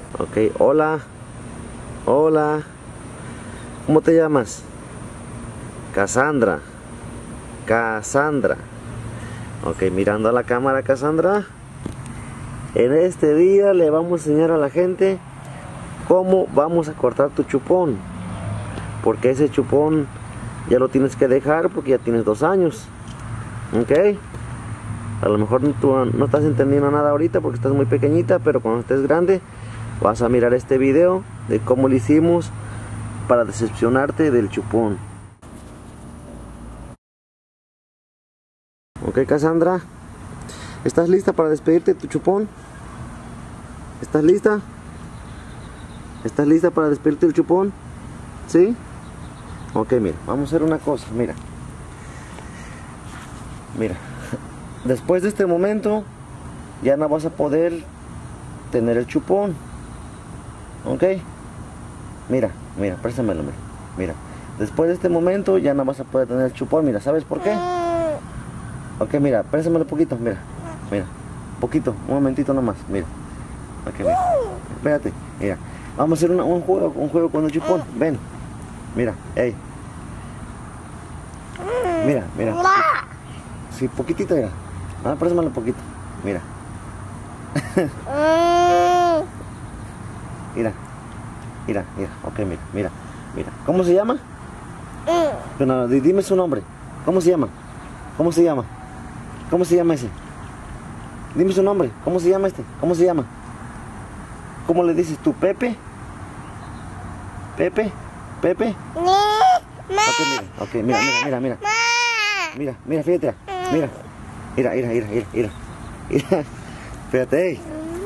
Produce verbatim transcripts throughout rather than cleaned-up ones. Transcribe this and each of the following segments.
Ok, hola. Hola. ¿Cómo te llamas? Cassandra. Cassandra. Ok, mirando a la cámara, Cassandra. En este día le vamos a enseñar a la gente cómo vamos a cortar tu chupón. Porque ese chupón ya lo tienes que dejar porque ya tienes dos años. Ok. A lo mejor tú no estás entendiendo nada ahorita porque estás muy pequeñita, pero cuando estés grande vas a mirar este video de cómo lo hicimos para decepcionarte del chupón. Ok, Cassandra, ¿estás lista para despedirte de tu chupón? ¿Estás lista? ¿Estás lista para despedirte del chupón? ¿Sí? Ok, mira, vamos a hacer una cosa, mira. Mira, después de este momento ya no vas a poder tener el chupón. Ok, mira, mira, préstamelo, mira, mira. Después de este momento ya no vas a poder tener el chupón, mira, ¿sabes por qué? Ok, mira, préstamelo poquito, mira, mira, poquito, un momentito nomás, mira. Ok, mira, espérate, mira. Vamos a hacer una, un juego, un juego con el chupón, ven. Mira, ey. Mira, mira. Sí, poquitito, mira. Ah, préstamelo poquito, mira. Mira, mira, mira, ok, mira, mira, mira. ¿Cómo se llama? Pero dime su nombre. ¿Cómo se llama? ¿Cómo se llama? ¿Cómo se llama ese? Dime su nombre. ¿Cómo se llama este? ¿Cómo se llama? ¿Cómo le dices tú? ¿Pepe? ¿Pepe? ¿Pepe? Ok, mira, ok, mira, mira, mira, mira. Mira, mira, fíjate. Mira, mira, mira, mira, mira, mira. Mira. Fíjate, hey.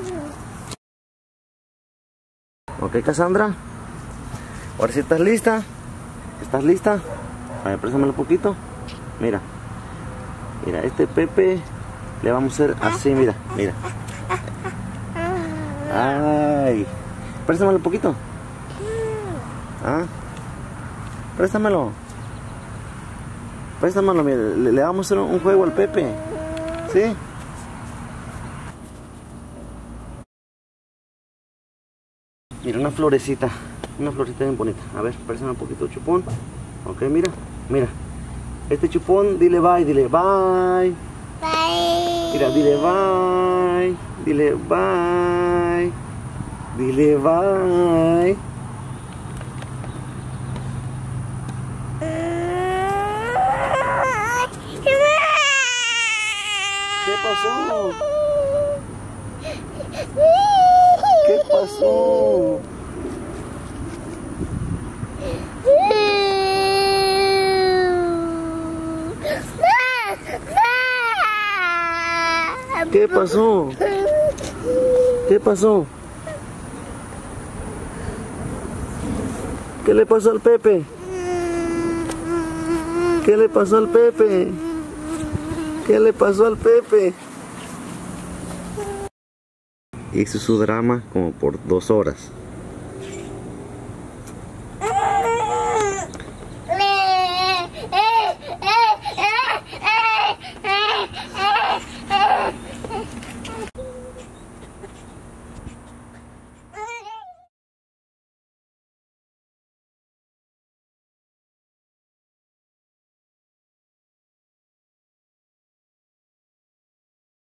Ok, Cassandra. Ahora sí estás lista. ¿Estás lista? A ver, préstamelo un poquito. Mira. Mira, este Pepe le vamos a hacer así, mira, mira. Ay. Préstamelo un poquito. ¿Ah? Préstamelo. Préstamelo, mira. Le, le vamos a hacer un juego al Pepe. ¿Sí? Mira, una florecita. Una florecita bien bonita. A ver, préstame un poquito de chupón. Ok, mira, mira. Este chupón, dile bye, dile bye. Bye. Mira, dile bye. Dile bye. Dile bye. ¿Qué pasó? ¿Qué pasó? ¿Qué pasó? ¿Qué pasó? ¿Qué le pasó al Pepe? ¿Qué le pasó al Pepe? ¿Qué le pasó al Pepe? Hizo su drama como por dos horas.